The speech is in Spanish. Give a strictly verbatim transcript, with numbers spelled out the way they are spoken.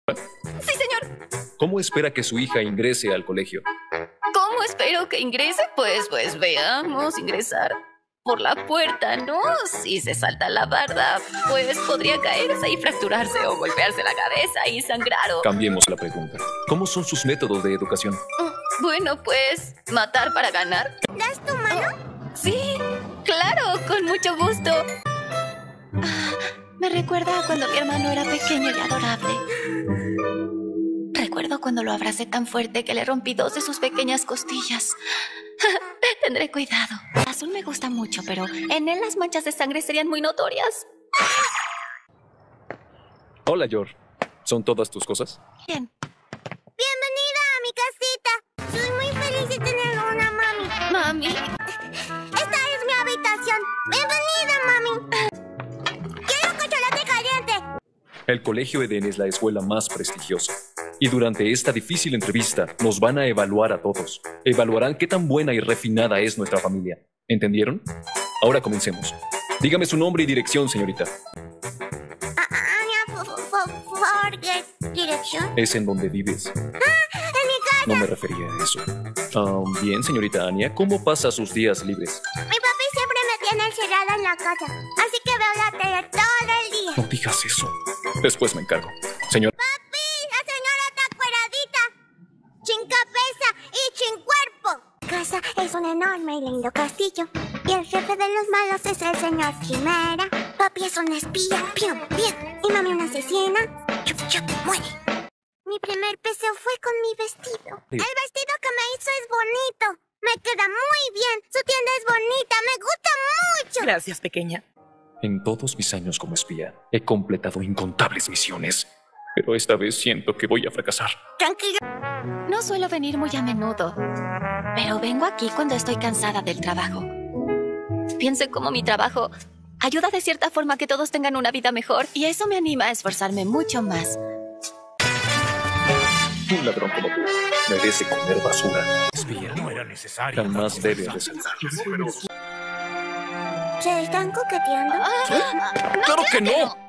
Sí, señor. ¿Cómo espera que su hija ingrese al colegio? ¿Cómo espero que ingrese? Pues, pues veamos, ingresar por la puerta, ¿no? Si se salta la barda, pues podría caerse y fracturarse o golpearse la cabeza y sangrar o... Cambiemos la pregunta. ¿Cómo son sus métodos de educación? Bueno, pues, matar para ganar. ¿Das tu mano? Sí, claro, con mucho gusto. Ah, me recuerda a cuando mi hermano era pequeño y adorable. Recuerdo cuando lo abracé tan fuerte que le rompí dos de sus pequeñas costillas. Tendré cuidado. El azul me gusta mucho, pero en él las manchas de sangre serían muy notorias. Hola, Yor. ¿Son todas tus cosas? Bien. Bienvenida a mi casita. Soy muy feliz de tener una mami. Mami. Esta es mi habitación. Bienvenida, mami. Quiero chocolate caliente. El Colegio Edén es la escuela más prestigiosa. Y durante esta difícil entrevista nos van a evaluar a todos. Evaluarán qué tan buena y refinada es nuestra familia. ¿Entendieron? Ahora comencemos. Dígame su nombre y dirección, señorita. Anya Forget dirección. ¿Es en donde vives? Ah, en mi casa. No me refería a eso. Ah, bien, señorita Anya, ¿cómo pasa sus días libres? Mi papi siempre me tiene encerrada en la casa, así que veo la tele todo el día. No digas eso. Después me encargo. Señor... ¡Papi! ¡La señora está cueradita! ¡Sin cabeza y sin cuerpo! Mi casa es un enorme y lindo castillo, y el jefe de los malos es el señor Quimera. Papi es un espía, pium, pium, y mami una asesina, chup, chup, muere. Mi primer beso fue con mi vestido. Sí. El vestido que me hizo es bonito. Me queda muy bien. Su tienda es bonita. Me gusta mucho. Gracias, pequeña. En todos mis años como espía, he completado incontables misiones. Pero esta vez siento que voy a fracasar. Tranquilo. No suelo venir muy a menudo, pero vengo aquí cuando estoy cansada del trabajo. Pienso en cómo mi trabajo ayuda de cierta forma a que todos tengan una vida mejor, y eso me anima a esforzarme mucho más. Un ladrón como tú merece comer basura. Espía. No era necesario. Jamás debe resaltar. ¿Se están coqueteando? Ah, ¡Claro que no!